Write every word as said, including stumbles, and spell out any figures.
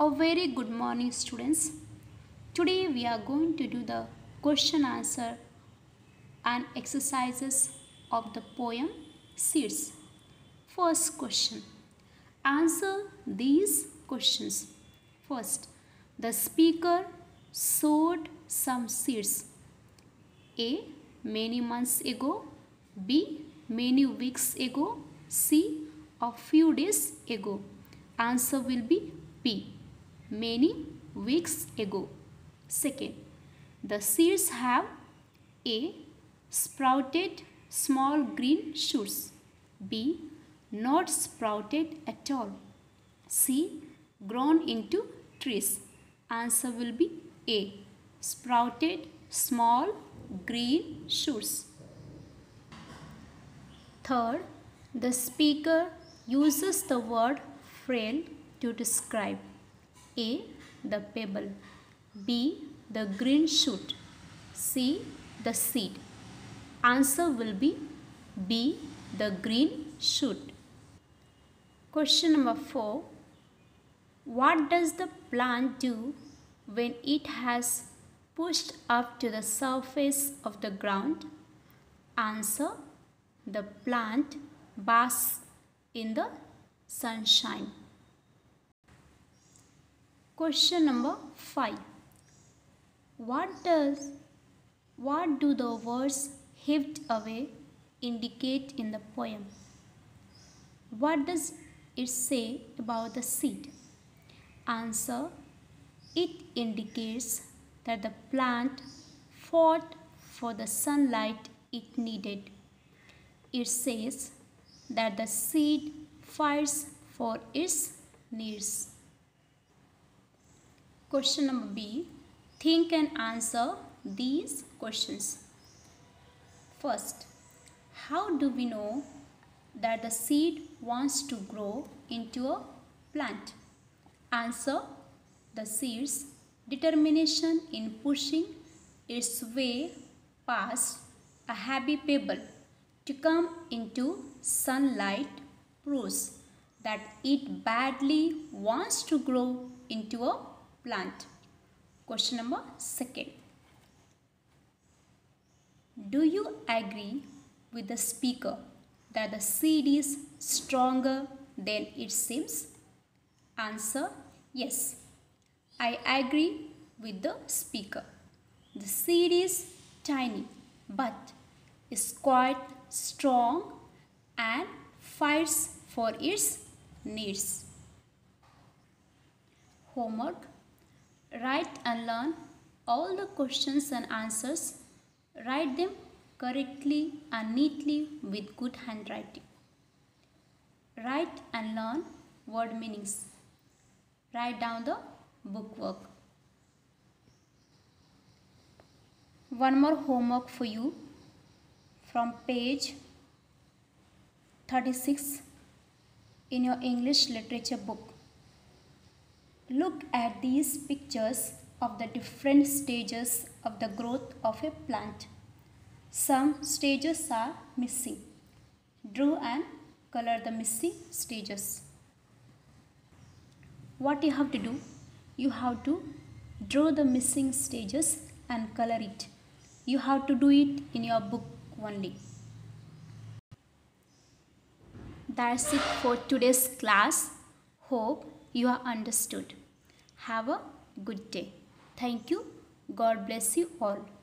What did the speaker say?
A very good morning, students. Today we are going to do the question answer and exercises of the poem Seeds. First question. Answer these questions. First, the speaker sowed some seeds. A. Many months ago. B. Many weeks ago. C. A few days ago. Answer will be B. Many weeks ago. Second, the seeds have A. Sprouted small green shoots. B. Not sprouted at all. C. Grown into trees. Answer will be A. Sprouted small green shoots. Third, the speaker uses the word frail to describe A. The pebble. B. The green shoot. C. The seed. Answer will be B. The green shoot. Question number four. What does the plant do when it has pushed up to the surface of the ground? Answer. The plant basks in the sunshine. Question number five. What does what do the words heaved away indicate in the poem? What does it say about the seed? Answer. It indicates that the plant fought for the sunlight it needed. It says that the seed fights for its needs. Question number B. Think and answer these questions. First, how do we know that the seed wants to grow into a plant? Answer. The seed's determination in pushing its way past a heavy pebble to come into sunlight proves that it badly wants to grow into a plant. Question number second. Do you agree with the speaker that the seed is stronger than it seems? Answer. Yes, I agree with the speaker. The seed is tiny but is quite strong and fights for its needs. Homework. Write and learn all the questions and answers. Write them correctly and neatly with good handwriting. Write and learn word meanings. Write down the bookwork. One more homework for you from page thirty-six in your English literature book. Look at these pictures of the different stages of the growth of a plant. Some stages are missing. Draw and color the missing stages. What you have to do? You have to draw the missing stages and color it. You have to do it in your book only. That's it for today's class. Hope you have understood. Have a good day. Thank you. God bless you all.